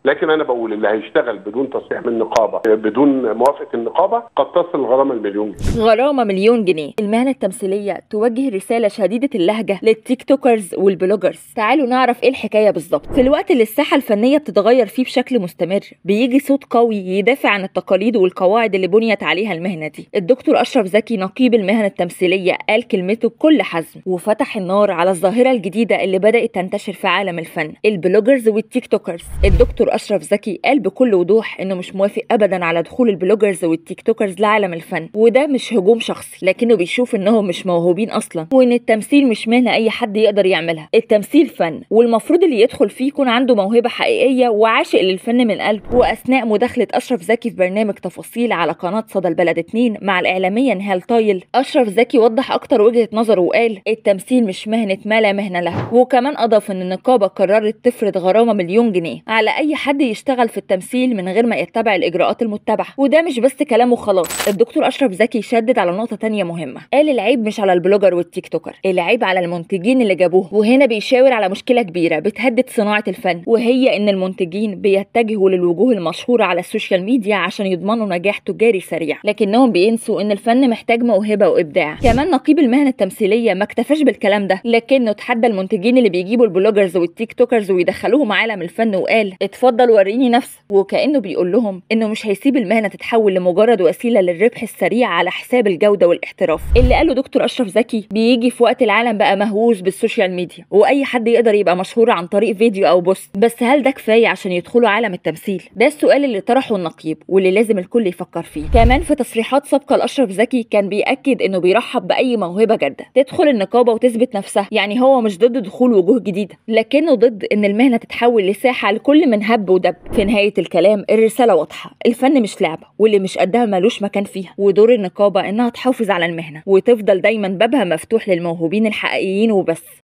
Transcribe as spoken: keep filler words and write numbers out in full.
لكن انا بقول اللي هيشتغل بدون تصريح من النقابه بدون موافقه النقابه قد تصل الغرامه المليون جنيه. غرامه مليون جنيه. المهنه التمثيليه توجه رساله شديده اللهجه للتيك توكرز والبلوجرز. تعالوا نعرف ايه الحكايه بالظبط. في الوقت اللي الساحه الفنيه بتتغير فيه بشكل مستمر بيجي صوت قوي يدافع عن التقاليد والقواعد اللي بنيت عليها المهنه دي. الدكتور اشرف زكي نقيب المهنه التمثيليه قال كلمته بكل حزم وفتح النار على الظاهره الجديده اللي بدات تنتشر في عالم الفن، البلوجرز والتيك توكرز. الدكتور اشرف زكي قال بكل وضوح انه مش موافق ابدا على دخول البلوجرز والتيك توكرز لعالم الفن، وده مش هجوم شخصي لكنه بيشوف انهم مش موهوبين اصلا، وان التمثيل مش مهنه اي حد يقدر يعملها. التمثيل فن، والمفروض اللي يدخل فيه يكون عنده موهبه حقيقيه وعاشق للفن من قلبه. واثناء مداخله اشرف زكي في برنامج تفاصيل على قناه صدى البلد اتنين مع الاعلاميه نهال طايل، اشرف زكي وضح اكتر وجهه نظره وقال التمثيل مش مهنه ما لا مهنه له. وكمان اضاف ان النقابه قررت تفرض غرامه مليون جنيه على اي حد يشتغل في التمثيل من غير ما يتبع الاجراءات المتبعه. وده مش بس كلام وخلاص، الدكتور اشرف زكي شدد على نقطه تانية مهمه. قال العيب مش على البلوجر والتيك توكر، العيب على المنتجين اللي جابوه. وهنا بيشاور على مشكله كبيره بتهدد صناعه الفن، وهي ان المنتجين بيتجهوا للوجوه المشهوره على السوشيال ميديا عشان يضمنوا نجاح تجاري سريع، لكنهم بينسوا ان الفن محتاج موهبه وابداع. كمان نقيب المهنه التمثيليه ما اكتفاش بالكلام ده، لكنه تحدى المنتجين اللي بيجيبوا البلوجرز والتيك توكرز ويدخلوهم عالم الفن وقال اتفضل وريني نفسك. وكانه بيقول لهم انه مش هيسيب المهنه تتحول لمجرد وسيله للربح السريع على حساب الجوده والاحتراف. اللي قاله دكتور اشرف زكي بيجي في وقت العالم بقى مهووس بالسوشيال ميديا واي حد يقدر يبقى مشهور عن طريق فيديو او بوست، بس هل ده كفايه عشان يدخلوا عالم التمثيل؟ ده السؤال اللي طرحه النقيب واللي لازم الكل يفكر فيه. كمان في تصريحات سابقه لاشرف زكي كان بيأكد انه بيرحب باي موهبه جاده تدخل النقابه وتثبت نفسها، يعني هو مش ضد دخول وجوه جديده لكنه ضد ان المهنه تتحول لساحه لكل من هب ودب. في نهايه الكلام الرساله واضحه، الفن مش لعبه واللي مش قدها ملوش مكان فيها، ودور النقابه انها تحافظ على المهنه وتفضل دايما بابها مفتوح للموهوبين الحقيقيين وبس.